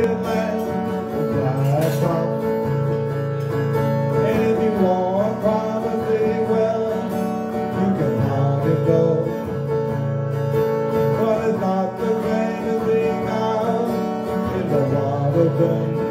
good land with glass tops. And if you want privacy, well, you can knock it door. But it's not the same as being out in the wild open.